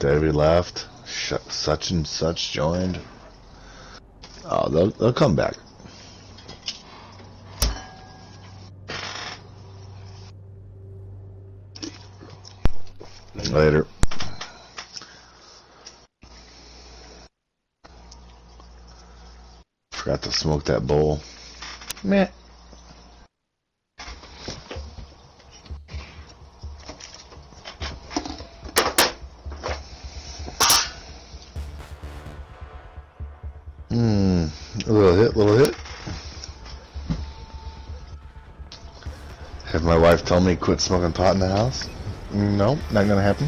Davey left. Such and such joined. Oh, they'll come back. Later. Forgot to smoke that bowl. Meh. A little hit. Have my wife tell me quit smoking pot in the house? No, not gonna happen.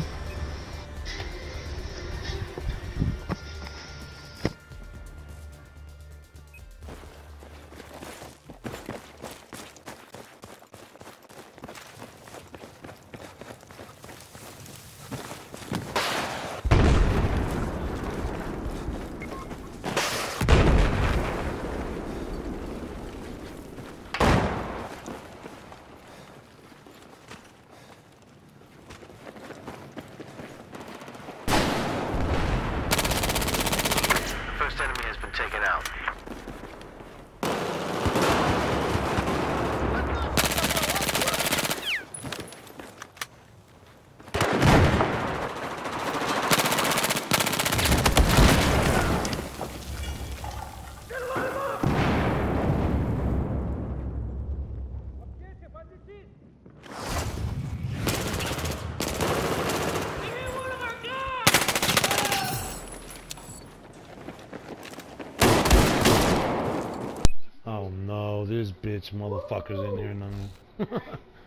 Oh no, there's bitch motherfuckers in here now.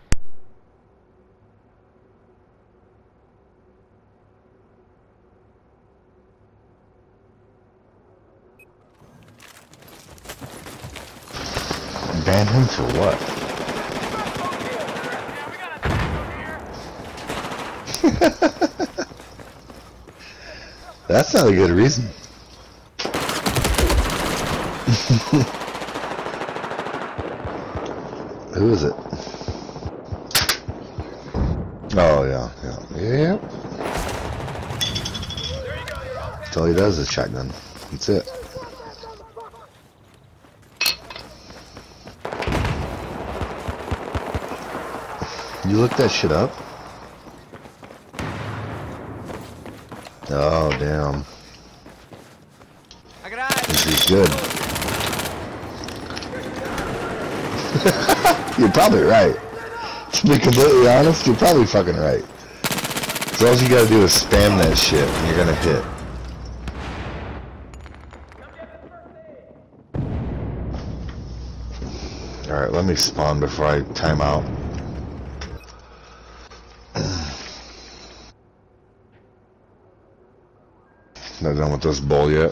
Ban him for what? That's not a good reason. Who is it? Oh, yeah. Yep. That's all he does is shotgun. That's it. You looked that shit up? Oh, damn. This is good. You're probably right. To be completely honest, you're probably fucking right. So all you gotta do is spam that shit and you're gonna hit. Alright, let me spawn before I time out. Not done with this bowl yet.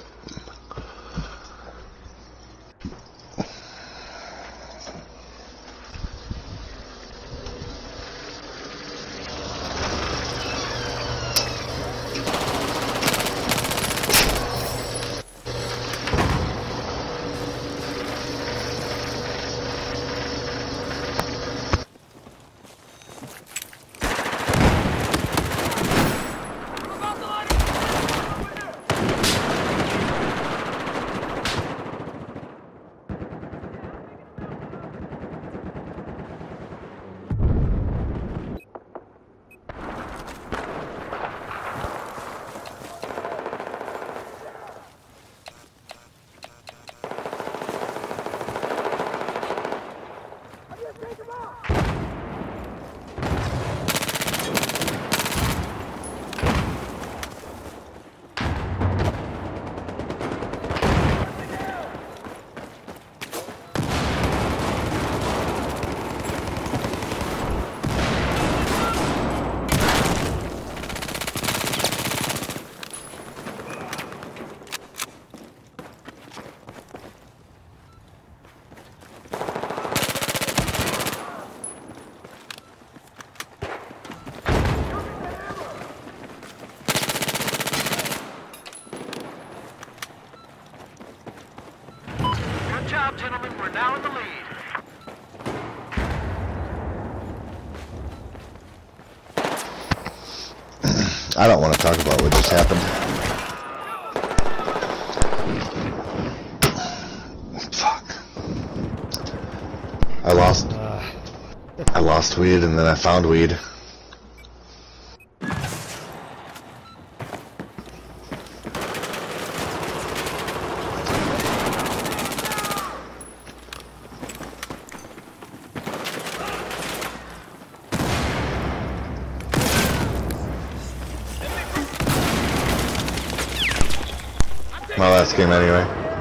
Gentlemen, we're now in the lead. I don't want to talk about what just happened. Fuck. I lost weed and then I found weed. My last game anyway.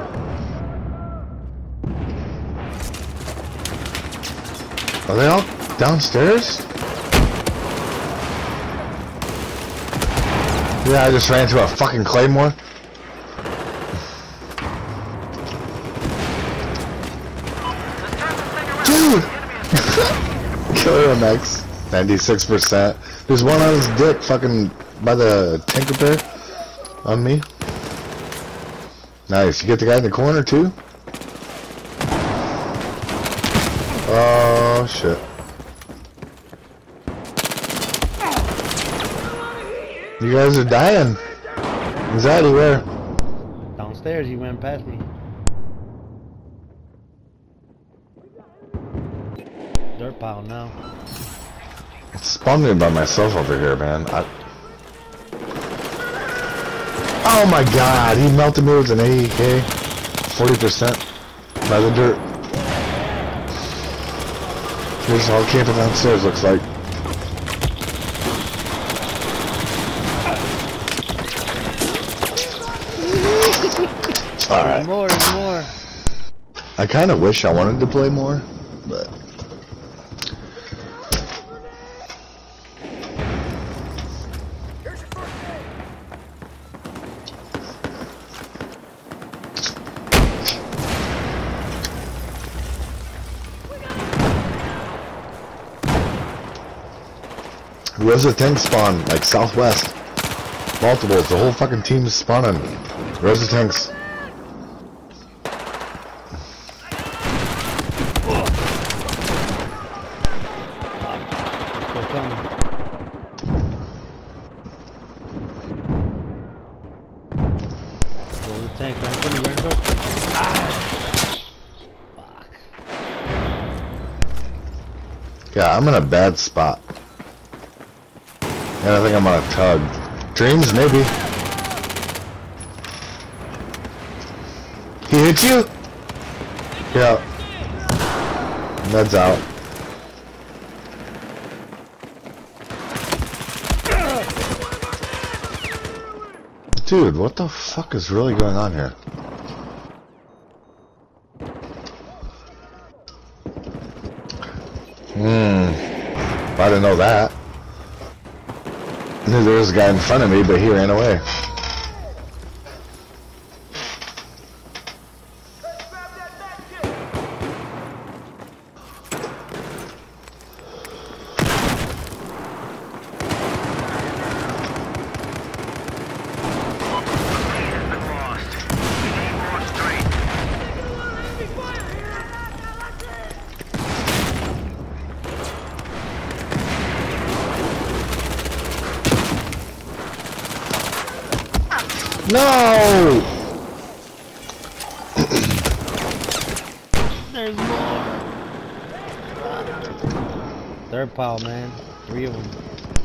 Are they all downstairs? Yeah, I just ran into a fucking claymore. Dude! Killer MX. 96%. There's one on his dick fucking by the Tinker Bear on me. Nice. You get the guy in the corner too? Oh shit. You guys are dying. Anxiety where? Downstairs, he went past me. Dirt pile now. Spawning by myself over here, man. Oh my god, he melted me with an AEK. 40% by the dirt. Here's all camping downstairs, looks like. Alright. More. I kind of wish I wanted to play more, but... Where's the tank spawn? Like southwest. Multiples. The whole fucking team is spawning. Where's the tanks? They're coming. Go to the tank. Right in front of you, right in front. Ah! Fuck. Yeah, I'm in a bad spot. And I think I'm on a tug. Dreams, maybe. He hit you? Yeah. Ned's out. Dude, what the fuck is really going on here? I didn't know that. I knew there was a guy in front of me, but he ran away. No! There's more. Third pile, man. 3 of them.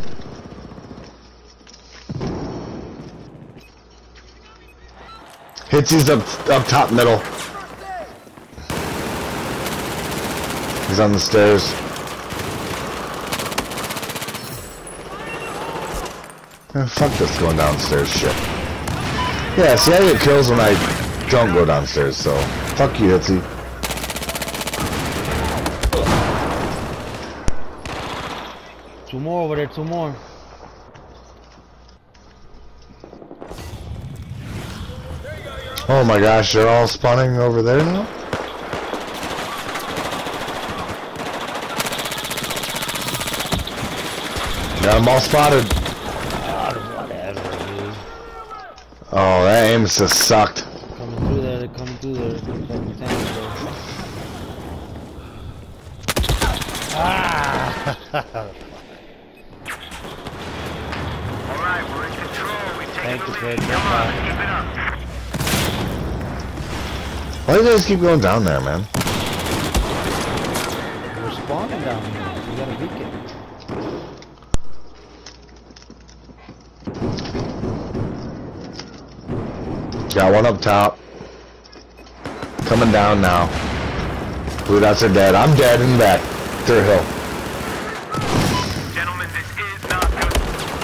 Hitsy's up top middle. He's on the stairs. Fuck this going downstairs shit. Yeah, see, I get kills when I don't go downstairs, so fuck you, Hitsy. Two more over there, 2 more. Oh my gosh, they're all spawning over there now? Got them all spotted. Oh, that aim just sucked. Coming through there, they're coming through there. Fucking tanks, bro. Ah! Alright, we're Thank you, Fred. Come on, keep it up. Why do you guys keep going down there, man? We're spawning down here. We got a beacon. Got one up top. Coming down now. Blue dots are dead. I'm dead in the back. Third hill. Gentlemen, this is not good.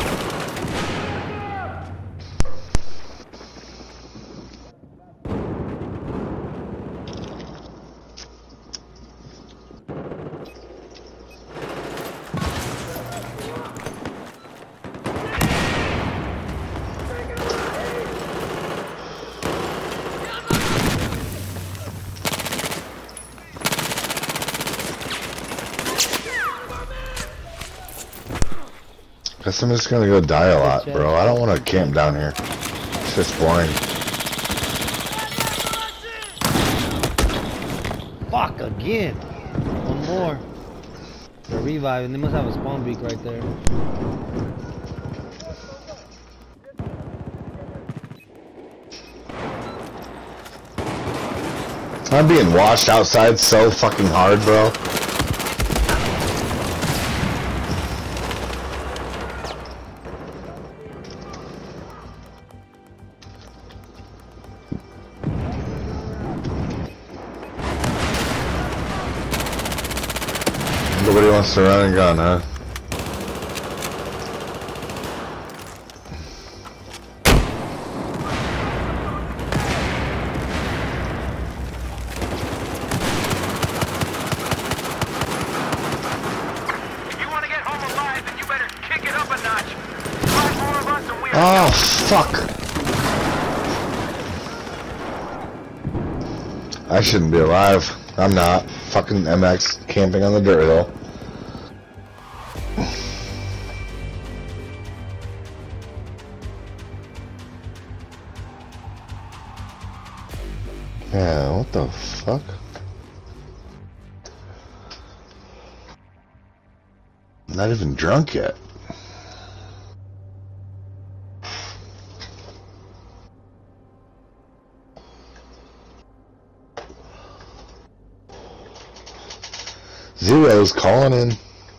Guess I'm just gonna go die a lot, bro. I don't want to camp down here. It's just boring. Fuck again. One more. They're reviving. They must have a spawn beak right there. I'm being washed outside so fucking hard, bro. Nobody wants to run and gun, huh? If you want to get home alive, then you better kick it up a notch. 5 more of us and we are Oh, fuck. I shouldn't be alive. I'm not. Fucking MX camping on the dirt hill. Yeah, what the fuck? Not even drunk yet. Zero's calling in.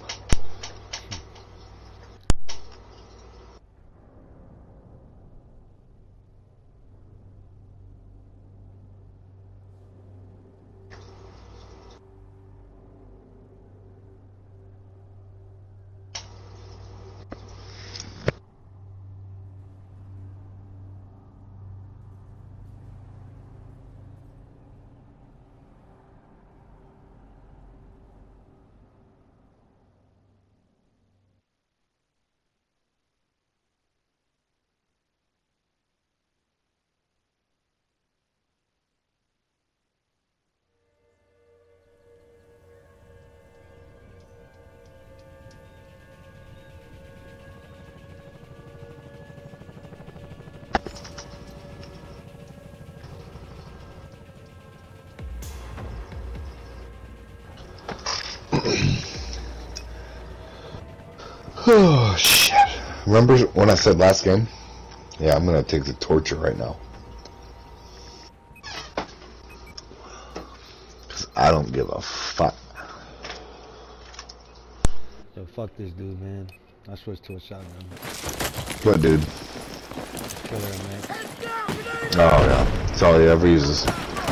Oh, shit. Remember when I said last game? Yeah, I'm gonna take the torture right now. Cause I don't give a fuck. Yo, fuck this dude, man. I switched to a shotgun. What, dude? Killer, man. Oh, yeah. That's all he ever uses.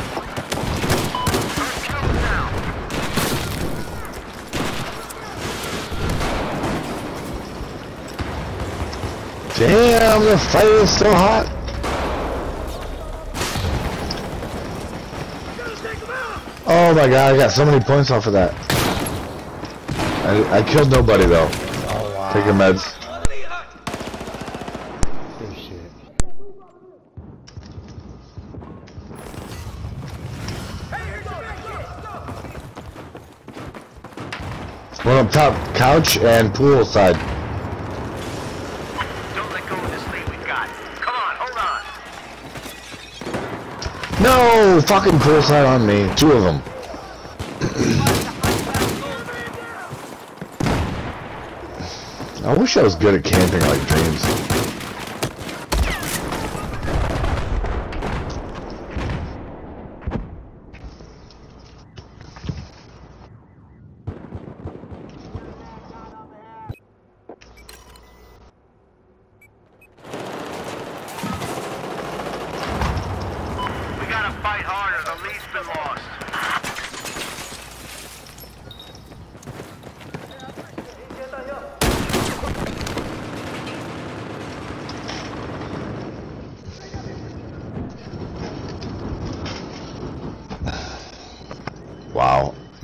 Damn, the fight is so hot. Oh my god, I got so many points off of that. I killed nobody though. Oh, wow. Take your meds. Good shit. One up top, couch and pool side. Don't let go of this lead we've got. Come on, hold on. No, fucking pool side on me. 2 of them. I wish I was good at camping like Dreams.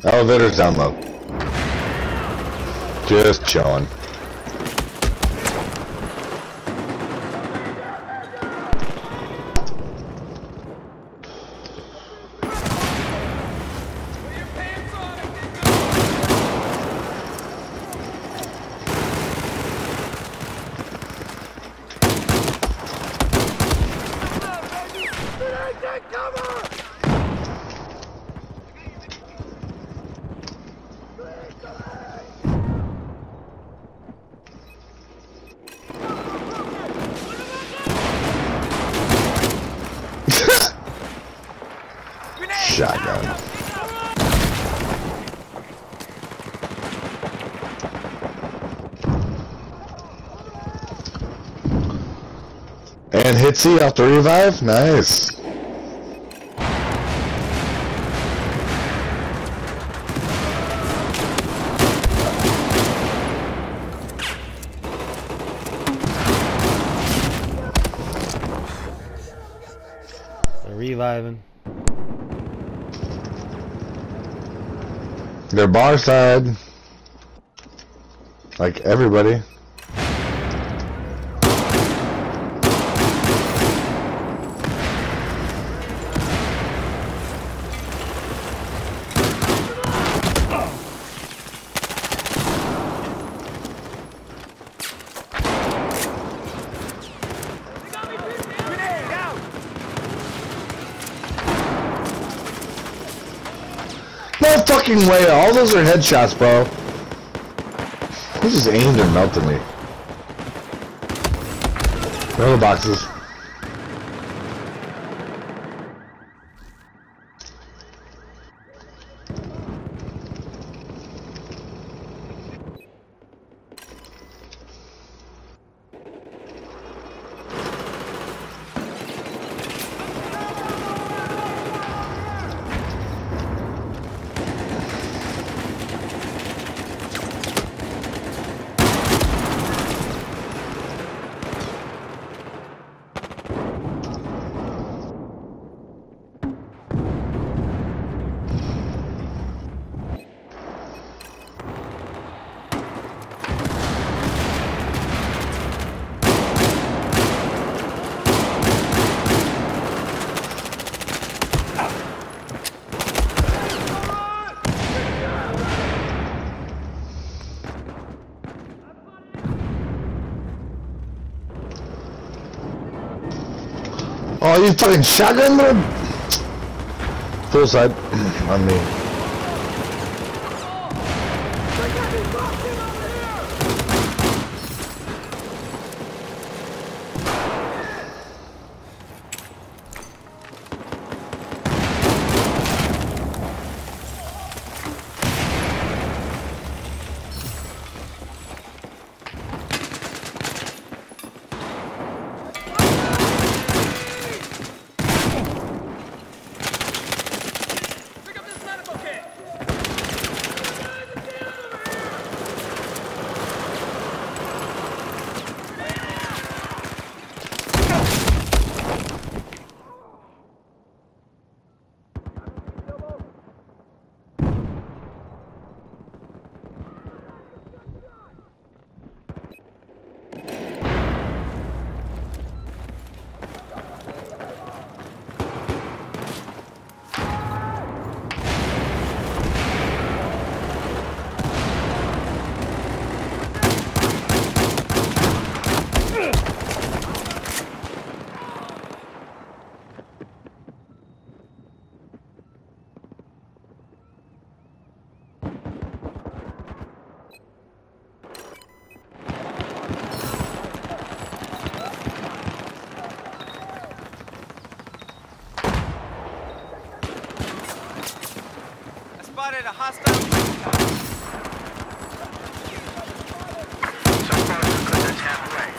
Elevator's down low. Just chilling. Shotgun. And hit C off the revive. Nice. They're reviving. They're bar side. Like everybody. No fucking way, all those are headshots, bro. He just aimed and melted me. Where are the boxes? Oh, you fucking shotgun them? Full side on me. Spotted a hostile. So far, so good. That's halfway.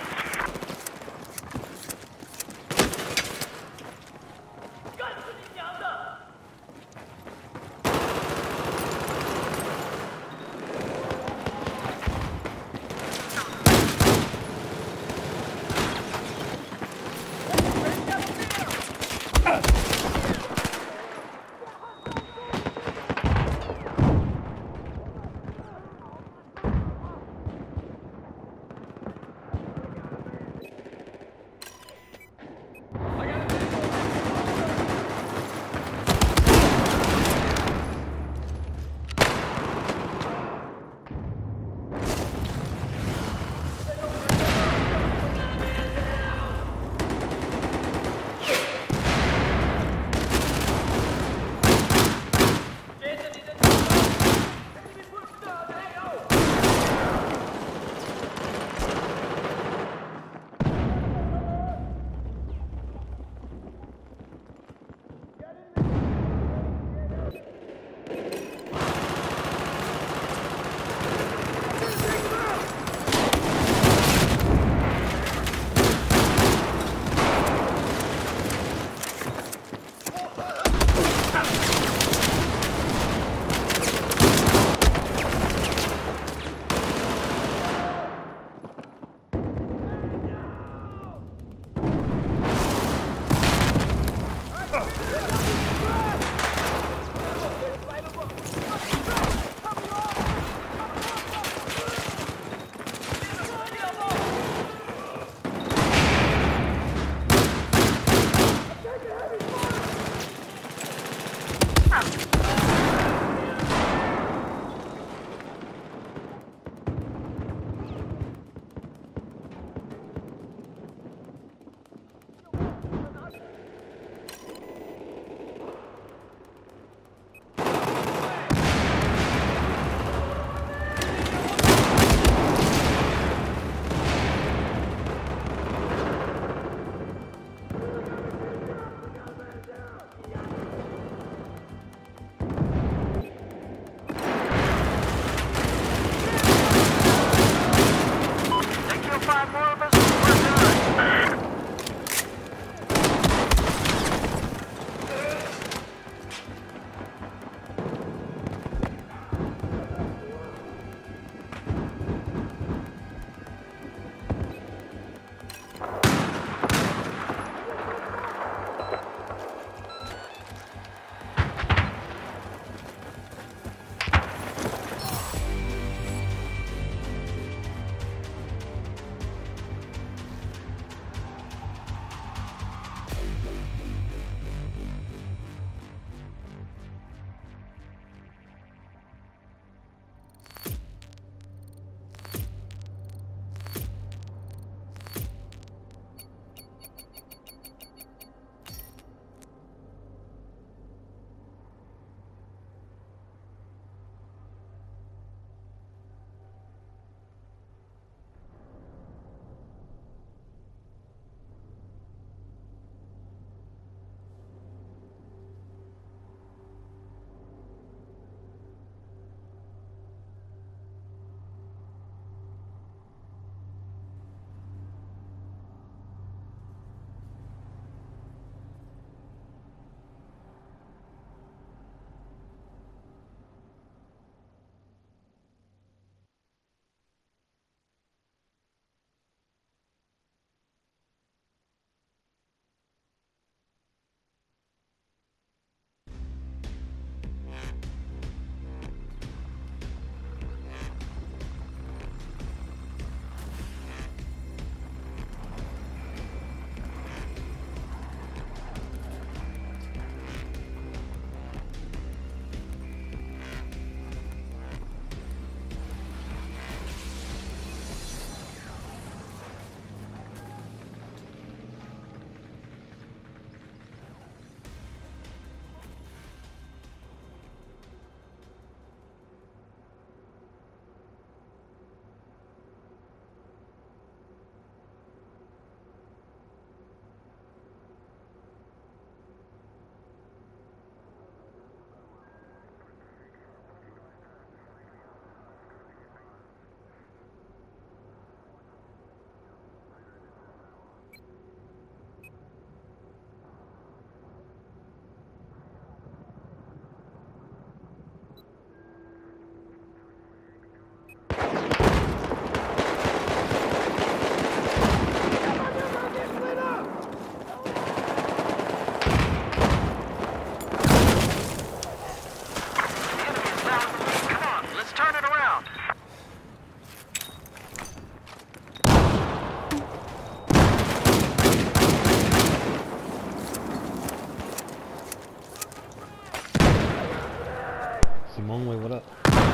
Simone, wait, what up?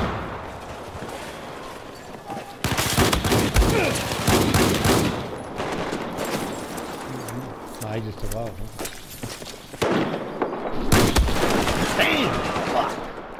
Nah, he just took off, huh? Damn! Fuck!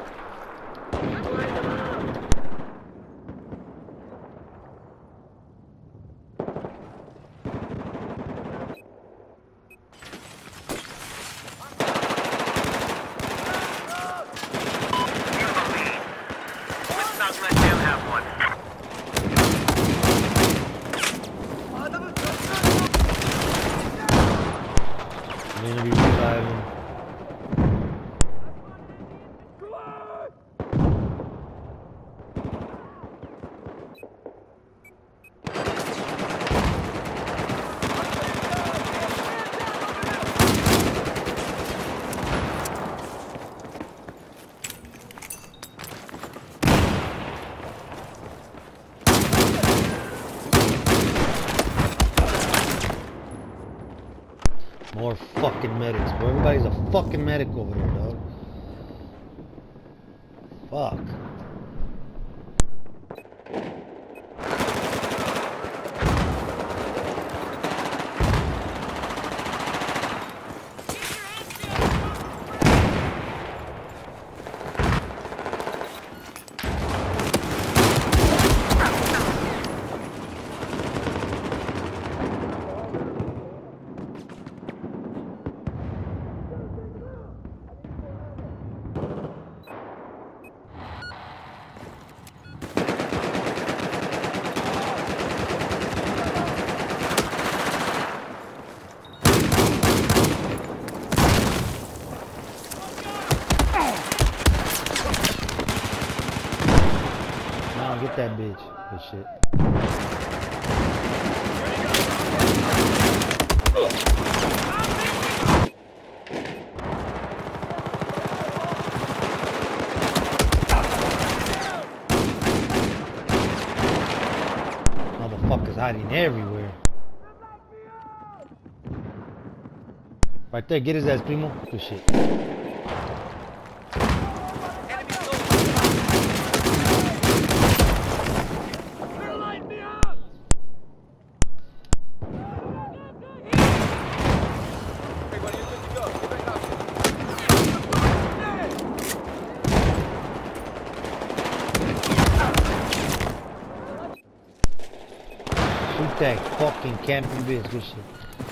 I'm gonna be reviving. More fucking medics, bro. Everybody's a fucking medic over there, dog. Fuck. Get that bitch. Good shit. Motherfuckers hiding everywhere. Right there, get his ass, Primo. Good shit. Shoot that fucking camping bitch, good shit.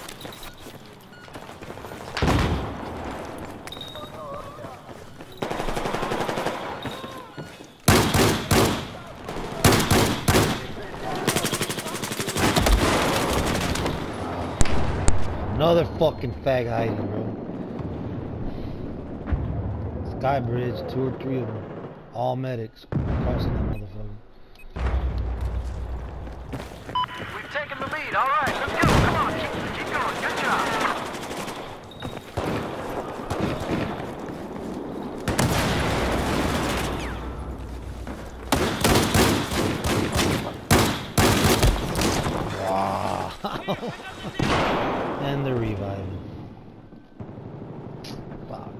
Another fucking fag hiding, bro. Sky bridge, 2 or 3 of them. All medics crossing that motherfucker. We've taken the lead. All right, let's go. Come on, keep going. Good job. Wow. And the reviving. Fuck.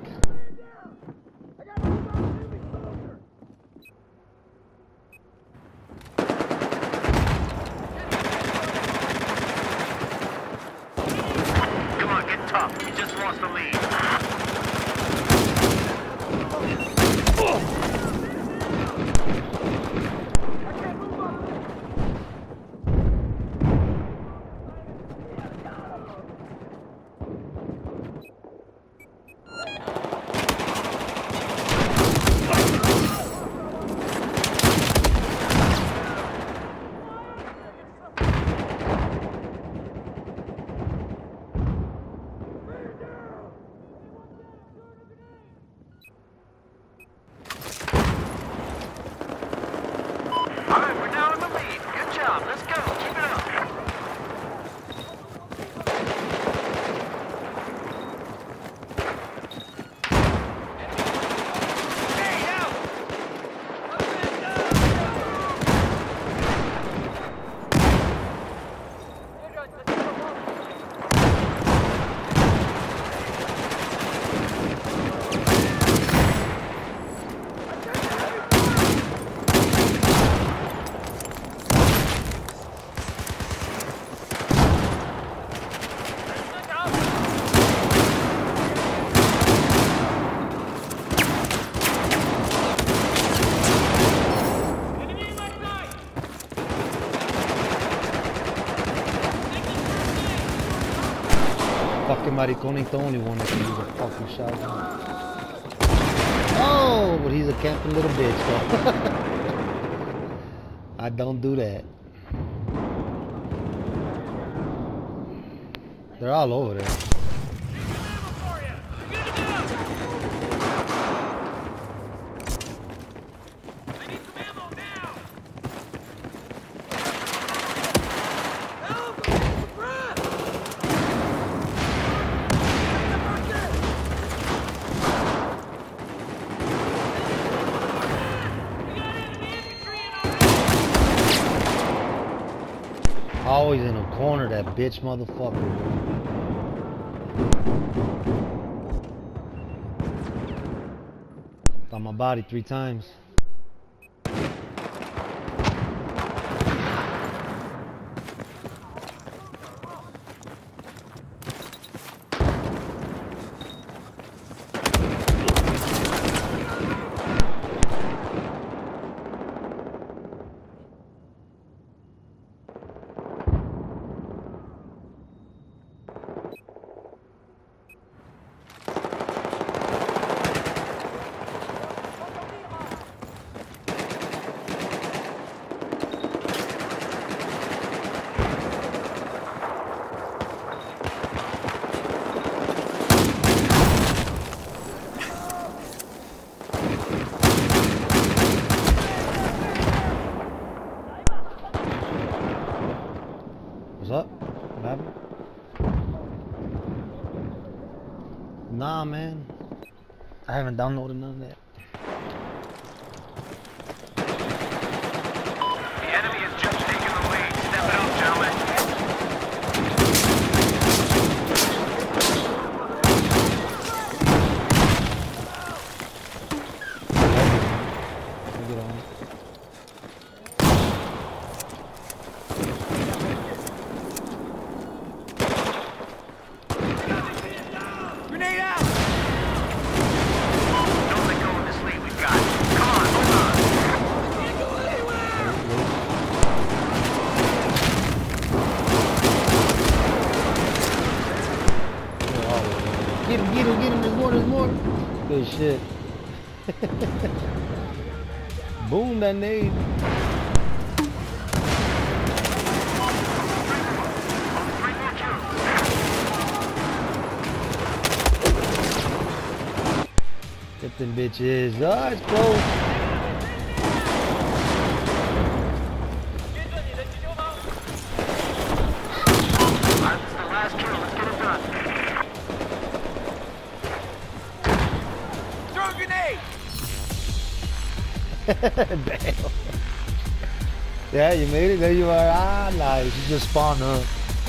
Come on, get tough. You just lost the lead. All right, we're now in the lead. Good job. Let's go. Keep it up. Hey, out! Fucking maricón ain't the only one that can use a fucking shotgun. Oh, but he's a camping little bitch, though. I don't do that. They're all over there. Always in a corner, that bitch motherfucker. on my body 3 times. What's up? What happened? Nah, man. I haven't downloaded none of that. The enemy has just taken the lead. Step it up, gentlemen. Get on it. Grenade out! Don't let go of this lead we've got. Come on, hold on. Can't go anywhere! Get him, there's more. Good shit. Boom, that nade. Get them bitches. Ah, it's close. Alright, this is the last kill. Let's get it done. Throw a grenade! Damn. Yeah, you made it. There you are. Ah, nice. You just spawned up.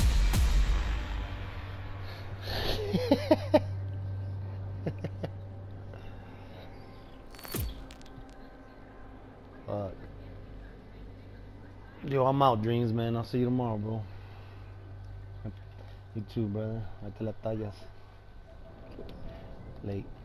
Fuck. Yo, I'm out, Dreams, man. I'll see you tomorrow, bro. You too, brother. Ahí te la tallas. Late.